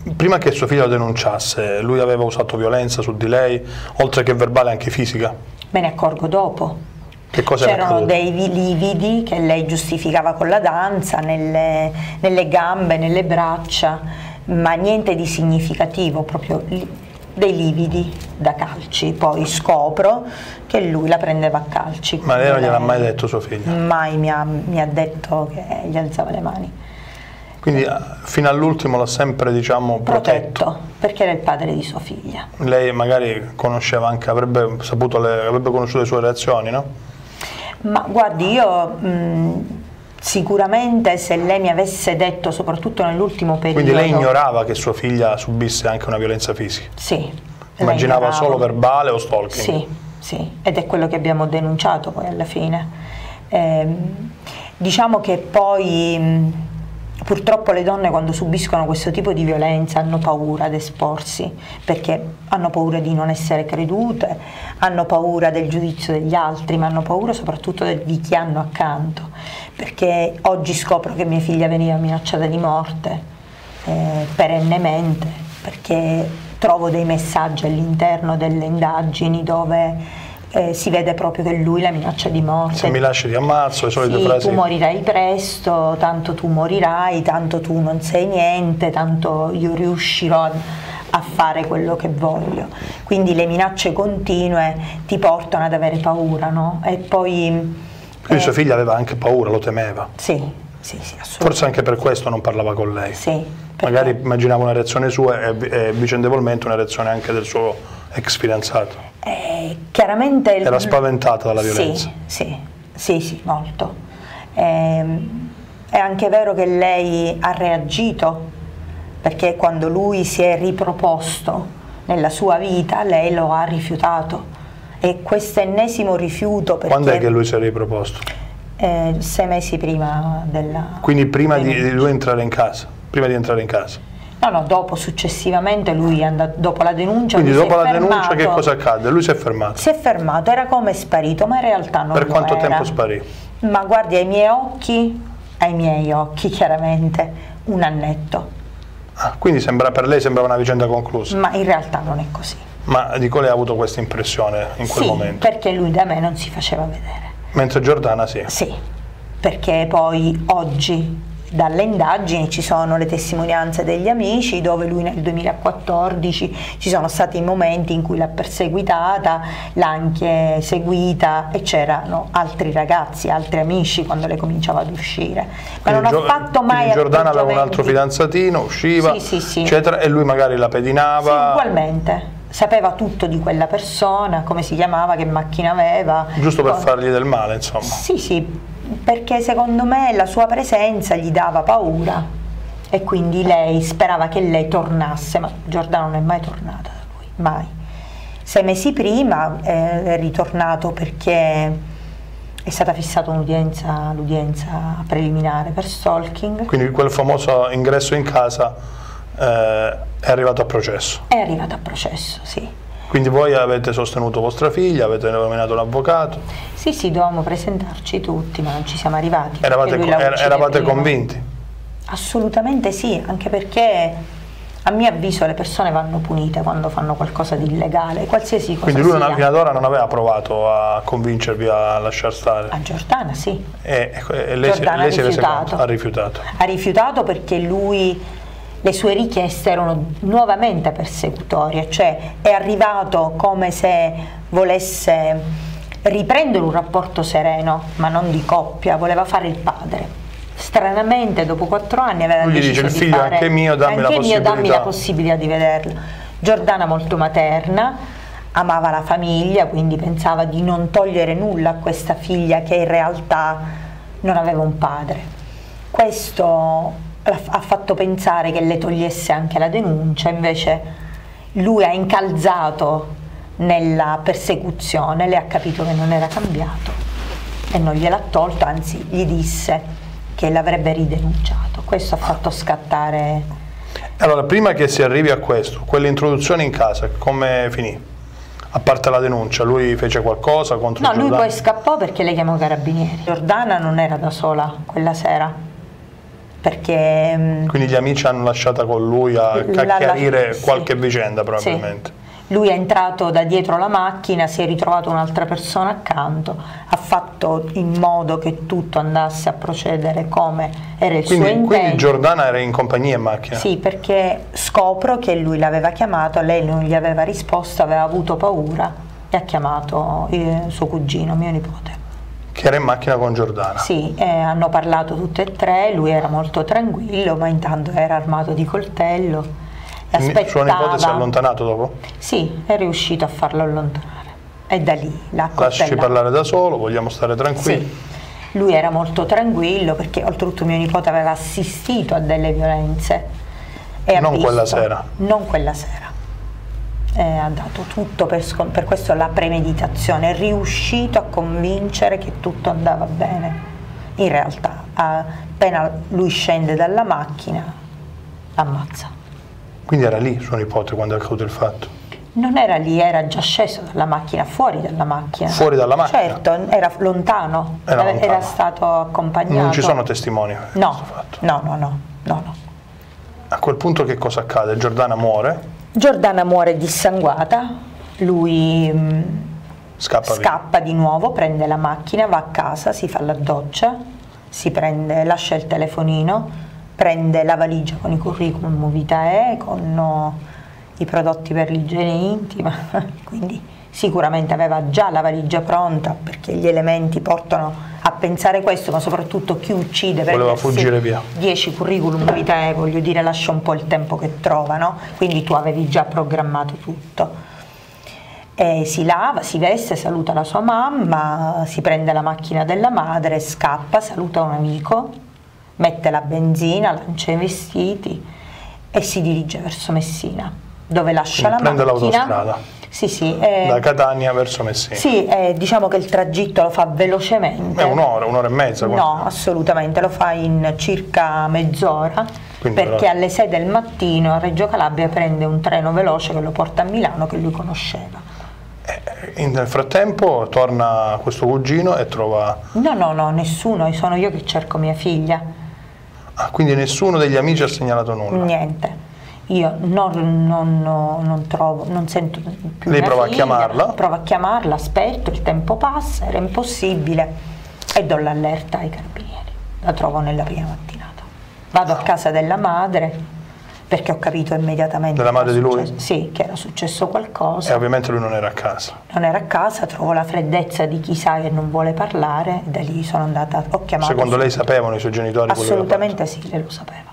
prima che sua figlia lo denunciasse, lui aveva usato violenza su di lei, oltre che verbale anche fisica? Me ne accorgo dopo. Che cosa era C'erano accaduto? dei lividi che lei giustificava con la danza, nelle gambe, nelle braccia, ma niente di significativo, proprio dei lividi da calci. Poi scopro che lui la prendeva a calci. Ma lei non gliel'ha mai detto sua figlia? Mai mi ha detto che gli alzava le mani. Quindi fino all'ultimo l'ha sempre, diciamo, protetto? Perché era il padre di sua figlia. Lei magari conosceva anche, avrebbe conosciuto le sue reazioni, no? Ma guardi, io sicuramente se lei mi avesse detto, soprattutto nell'ultimo periodo... Quindi lei ignorava che sua figlia subisse anche una violenza fisica? Sì. Immaginava solo verbale o stalking? Sì, sì, ed è quello che abbiamo denunciato poi alla fine. Diciamo che poi... Purtroppo le donne quando subiscono questo tipo di violenza hanno paura ad esporsi, perché hanno paura di non essere credute, hanno paura del giudizio degli altri, ma hanno paura soprattutto di chi hanno accanto, perché oggi scopro che mia figlia veniva minacciata di morte perennemente, perché trovo dei messaggi all'interno delle indagini dove si vede proprio che lui la minaccia di morte. Se mi lasci ti ammazzo, le solite frasi. Tu morirai presto, tanto tu morirai, tanto tu non sei niente, tanto io riuscirò a fare quello che voglio. Quindi le minacce continue ti portano ad avere paura, no? E poi... Quindi sua figlia aveva anche paura, lo temeva? Sì, sì, sì, assolutamente. Forse anche per questo non parlava con lei? Sì. Magari immaginava una reazione sua e vicendevolmente una reazione anche del suo ex fidanzato? Chiaramente era spaventata dalla violenza? Sì, molto. È anche vero che lei ha reagito, perché quando lui si è riproposto nella sua vita lei lo ha rifiutato, e questo ennesimo rifiuto... Perché, quando è che lui si è riproposto? 6 mesi prima della... Quindi prima di lui entrare in casa? Prima di entrare in casa? No, dopo, successivamente, lui è andato, dopo la denuncia... Quindi dopo la denuncia che cosa accade? Lui si è fermato? Si è fermato, era come sparito, ma in realtà non lo era. Per quanto tempo sparì? Ma guardi, ai miei occhi chiaramente, 1 annetto. Ah, quindi per lei sembrava una vicenda conclusa? Ma in realtà non è così. Ma dico, lei ha avuto questa impressione in quel momento? Sì, perché lui da me non si faceva vedere. Mentre Giordana sì? Sì, perché poi oggi... Dalle indagini ci sono le testimonianze degli amici dove lui nel 2014 ci sono stati momenti in cui l'ha perseguitata, l'ha anche seguita, e c'erano altri ragazzi, altri amici quando le cominciava ad uscire. Ma non ha fatto mai... Giordana aveva un altro fidanzatino, usciva, eccetera, e lui magari la pedinava? Sì, ugualmente. Sapeva tutto di quella persona, come si chiamava, che macchina aveva. Giusto per fargli del male, insomma. Sì, perché secondo me la sua presenza gli dava paura e quindi lei sperava che lei tornasse, ma Giordano non è mai tornata da lui, mai. 6 mesi prima è ritornato perché è stata fissata l'udienza preliminare per stalking. Quindi quel famoso ingresso in casa è arrivato a processo? È arrivato a processo, sì. Quindi voi avete sostenuto vostra figlia, avete nominato un avvocato? Sì, dovevamo presentarci tutti, ma non ci siamo arrivati. Eravate convinti? Assolutamente sì, anche perché a mio avviso le persone vanno punite quando fanno qualcosa di illegale, qualsiasi cosa. Quindi lui fino ad ora non aveva provato a convincervi a lasciar stare? A Giordana sì. E lei si è resa conto? Ha rifiutato? Ha rifiutato perché lui... Le sue richieste erano nuovamente persecutorie, cioè è arrivato come se volesse riprendere un rapporto sereno, ma non di coppia, voleva fare il padre. Stranamente dopo 4 anni aveva deciso il figlio fare, anche mio, dammi la possibilità di vederlo. Giordana molto materna, amava la famiglia, quindi pensava di non togliere nulla a questa figlia che in realtà non aveva un padre. Questo ha fatto pensare che le togliesse anche la denuncia, invece lui ha incalzato nella persecuzione, le ha capito che non era cambiato e non gliel'ha tolto, anzi gli disse che l'avrebbe ridenunciato. Questo ha fatto scattare... Allora, prima che si arrivi a questo, quell'introduzione in casa, come finì? A parte la denuncia, lui fece qualcosa contro Giordana? No, lui poi scappò perché lei chiamò i carabinieri. Giordana non era da sola quella sera. perché... Quindi gli amici hanno lasciata con lui a chiarire qualche vicenda probabilmente. Sì. Lui è entrato da dietro la macchina, si è ritrovato un'altra persona accanto, ha fatto in modo che tutto andasse a procedere come era il suo intento. Quindi Giordana era in compagnia in macchina? Sì, perché scopro che lui l'aveva chiamato, lei non gli aveva risposto, aveva avuto paura e ha chiamato suo cugino, mio nipote. Che era in macchina con Giordana? Sì, hanno parlato tutte e tre, lui era molto tranquillo, ma intanto era armato di coltello. Suo nipote si è allontanato dopo? Sì, è riuscito a farlo allontanare e da lì l'ha coltellato. Lasci parlare da solo, vogliamo stare tranquilli. Sì, lui era molto tranquillo perché oltretutto mio nipote aveva assistito a delle violenze e non quella sera? Non quella sera. Ha dato tutto per questo la premeditazione, è riuscito a convincere che tutto andava bene. In realtà appena lui scende dalla macchina ammazza. Quindi era lì suo nipote quando è accaduto il fatto? Non era lì, era già sceso dalla macchina, fuori dalla macchina. Fuori dalla macchina? Certo, era lontano, era stato accompagnato. Non ci sono testimoni per questo fatto? No. A quel punto che cosa accade? Giordana muore? Giordana muore dissanguata, lui scappa di nuovo, prende la macchina, va a casa, si fa la doccia, lascia il telefonino, prende la valigia con i curriculum vitae, con i prodotti per l'igiene intima, quindi sicuramente aveva già la valigia pronta perché gli elementi portano a pensare questo, ma soprattutto chi uccide voleva fuggire via. 10 curriculum vitae, voglio dire, lascia un po' il tempo che trova, no? Quindi tu avevi già programmato tutto. E si lava, si veste, saluta la sua mamma, si prende la macchina della madre, scappa, saluta un amico, mette la benzina, lancia i vestiti e si dirige verso Messina, dove lascia la prende macchina. l'autostrada. Sì, da Catania verso Messina. Sì, diciamo che il tragitto lo fa velocemente. È un'ora e mezza? No, assolutamente, lo fa in circa mezz'ora, perché alle 6 del mattino a Reggio Calabria prende un treno veloce che lo porta a Milano, che lui conosceva. Nel frattempo torna questo cugino e trova... No, nessuno, sono io che cerco mia figlia. Ah, quindi nessuno degli amici ha segnalato nulla? Niente. Io non trovo, non sento più. Lei prova a chiamarla? Provo a chiamarla, aspetto, il tempo passa, era impossibile e do l'allerta ai carabinieri. La trovo nella prima mattinata. Vado a casa della madre perché ho capito immediatamente. Della madre di lui? Sì, che era successo qualcosa. E ovviamente lui non era a casa. Non era a casa, trovo la freddezza di chi sa che non vuole parlare, da lì sono andata, ho chiamato. Secondo lei sapevano i suoi genitori? Assolutamente sì, lei lo sapeva.